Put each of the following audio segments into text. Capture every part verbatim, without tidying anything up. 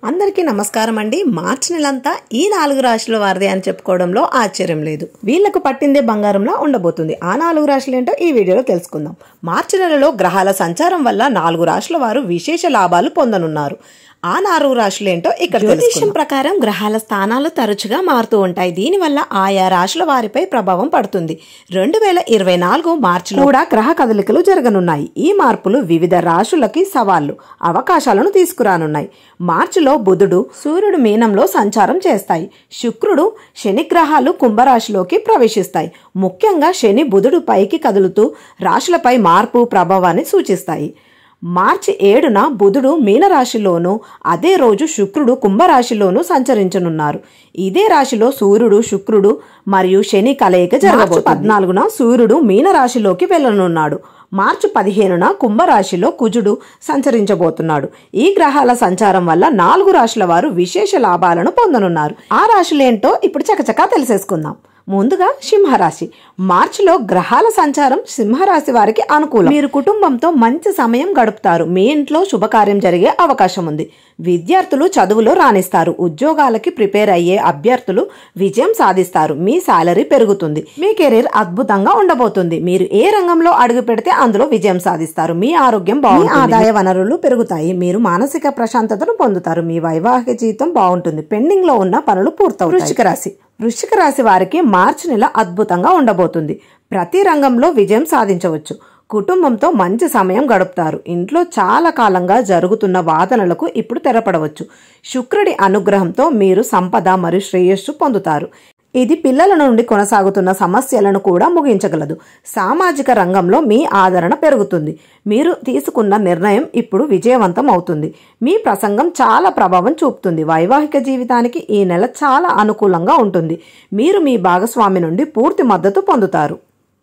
అందరికీ నమస్కారం అండి. మార్చి నెలంతా ఈ నాలుగు రాశుల వారిదే అని చెప్పుకోవడంలో ఆశ్చర్యం లేదు. వీళ్లకు పట్టిందే బంగారంలా ఉండబోతుంది. ఆ నాలుగు రాశులు ఏంటో ఈ వీడియోలో తెలుసుకుందాం. మార్చి నెలలో గ్రహాల సంచారం వల్ల నాలుగు రాశుల వారు విశేష లాభాలు పొందనున్నారు. ఆ నాలుగు రాశులు ఏంటో ఇక్కడ జ్యోతిష్యం ప్రకారం గ్రహాల స్థానాలు తరచుగా మారుతూ ఉంటాయి. దీనివల్ల ఆయా రాశుల వారిపై ప్రభావం పడుతుంది. రెండు వేల ఇరవై నాలుగు మార్చిలో కూడా గ్రహ కదలికలు జరగనున్నాయి. ఈ మార్పులు వివిధ రాశులకి సవాళ్లు, అవకాశాలను తీసుకురానున్నాయి. మార్చిలో బుధుడు, సూర్యుడు మీనంలో సంచారం చేస్తాయి. శుక్రుడు, శని గ్రహాలు కుంభరాశిలోకి ప్రవేశిస్తాయి. ముఖ్యంగా శని బుధుడు పైకి కదులుతూ రాశులపై మార్పు ప్రభావాన్ని సూచిస్తాయి. మార్చి ఏడున బుధుడు మీనరాశిలోనూ అదే రోజు శుక్రుడు కుంభరాశిలోనూ సంచరించనున్నారు. ఇదే రాశిలో సూర్యుడు, శుక్రుడు మరియు శని కలయిక జరగబోతుంది. పద్నాలుగున సూర్యుడు మీనరాశిలోకి వెళ్లనున్నాడు. మార్చి పదిహేనున కుంభరాశిలో కుజుడు సంచరించబోతున్నాడు. ఈ గ్రహాల సంచారం వల్ల నాలుగు రాశుల వారు విశేష లాభాలను పొందనున్నారు. ఆ రాశులేంటో ఇప్పుడు చకచకా తెలిసేసుకుందాం. ముందుగా సింహరాశి. మార్చిలో గ్రహాల సంచారం సింహరాశి వారికి అనుకూలం. మీరు కుటుంబంతో మంచి సమయం గడుపుతారు. మీ ఇంట్లో శుభకార్యం జరిగే అవకాశం ఉంది. విద్యార్థులు చదువులో రాణిస్తారు. ఉద్యోగాలకి ప్రిపేర్ అయ్యే అభ్యర్థులు విజయం సాధిస్తారు. మీ సాలరీ పెరుగుతుంది. మీ కెరీర్ అద్భుతంగా ఉండబోతుంది. మీరు ఏ రంగంలో అడుగు పెడితే అందులో విజయం సాధిస్తారు. మీ ఆరోగ్యం బాగుంటుంది. ఆదాయ వనరులు పెరుగుతాయి. మీరు మానసిక ప్రశాంతతను పొందుతారు. మీ వైవాహిక జీవితం బాగుంటుంది. పెండింగ్ లో ఉన్న పనులు పూర్తవుతాయి. వృశ్చిక రాశి. వృశ్చిక రాశి వారికి మార్చి నెల అద్భుతంగా ఉండబోతుంది. ప్రతి రంగంలో విజయం సాధించవచ్చు. కుటుంబంతో మంచి సమయం గడుపుతారు. ఇంట్లో చాలా కాలంగా జరుగుతున్న వాదనలకు ఇప్పుడు తెరపడవచ్చు. శుక్రుడి అనుగ్రహంతో మీరు సంపద మరియు శ్రేయస్సు పొందుతారు. ఇది పిల్లల నుండి కొనసాగుతున్న సమస్యలను కూడా ముగించగలదు. సామాజిక రంగంలో మీ ఆదరణ పెరుగుతుంది. మీరు తీసుకున్న నిర్ణయం ఇప్పుడు విజయవంతం అవుతుంది. మీ ప్రసంగం చాలా ప్రభావం చూపుతుంది. వైవాహిక జీవితానికి ఈ నెల చాలా అనుకూలంగా ఉంటుంది. మీరు మీ భాగస్వామి నుండి పూర్తి మద్దతు పొందుతారు.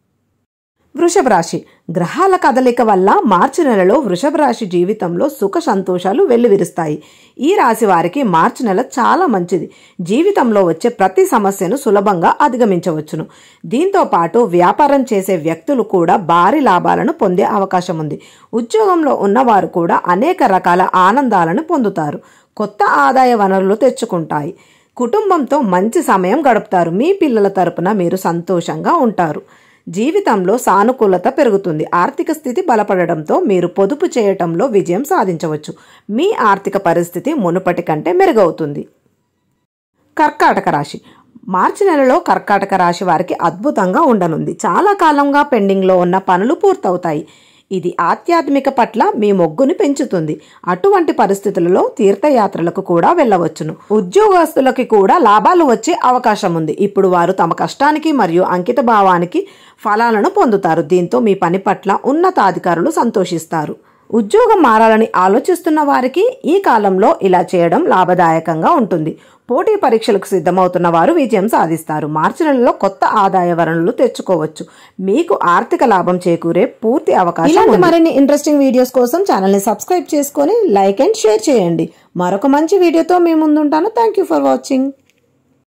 వృషభ రాశి. గ్రహాల కదలిక వల్ల మార్చి నెలలో వృషభ రాశి జీవితంలో సుఖ సంతోషాలు వెల్లివిరుస్తాయి. ఈ రాశి వారికి మార్చి నెల చాలా మంచిది. జీవితంలో వచ్చే ప్రతి సమస్యను సులభంగా అధిగమించవచ్చును. దీంతో పాటు వ్యాపారం చేసే వ్యక్తులు కూడా భారీ లాభాలను పొందే అవకాశం ఉంది. ఉద్యోగంలో ఉన్నవారు కూడా అనేక రకాల ఆనందాలను పొందుతారు. కొత్త ఆదాయ వనరులు తెచ్చుకుంటాయి. కుటుంబంతో మంచి సమయం గడుపుతారు. మీ పిల్లల తరపున మీరు సంతోషంగా ఉంటారు. జీవితంలో సానుకూలత పెరుగుతుంది. ఆర్థిక స్థితి బలపడడంతో మీరు పొదుపు చేయటంలో విజయం సాధించవచ్చు. మీ ఆర్థిక పరిస్థితి మునుపటి కంటే మెరుగవుతుంది. కర్కాటక రాశి. మార్చి నెలలో కర్కాటక రాశి వారికి అద్భుతంగా ఉండనుంది. చాలా కాలంగా పెండింగ్లో ఉన్న పనులు పూర్తవుతాయి. ఇది ఆధ్యాత్మిక పట్ల మీ మొగ్గుని పెంచుతుంది. అటువంటి పరిస్థితులలో తీర్థయాత్రలకు కూడా వెళ్ళవచ్చును. ఉద్యోగస్తులకి కూడా లాభాలు వచ్చే అవకాశం ఉంది. ఇప్పుడు వారు తమ కష్టానికి మరియు అంకిత భావానికి ఫలాలను పొందుతారు. దీంతో మీ పని పట్ల ఉన్నతాధికారులు సంతోషిస్తారు. ఉద్యోగం మారాలని ఆలోచిస్తున్న వారికి ఈ కాలంలో ఇలా చేయడం లాభదాయకంగా ఉంటుంది. పోటీ పరీక్షలకు సిద్ధమవుతున్న వారు విజయం సాధిస్తారు. మార్చి నెలలో కొత్త ఆదాయ వనరులు తెచ్చుకోవచ్చు. మీకు ఆర్థిక లాభం చేకూరే పూర్తి అవకాశం. ఇలాంటి మరిన్ని ఇంట్రెస్టింగ్ వీడియోస్ కోసం ఛానల్ ని సబ్స్క్రైబ్ చేసుకొని లైక్ అండ్ షేర్ చేయండి. మరొక మంచి వీడియోతో మీ ముందుంటాను. Thank you for watching.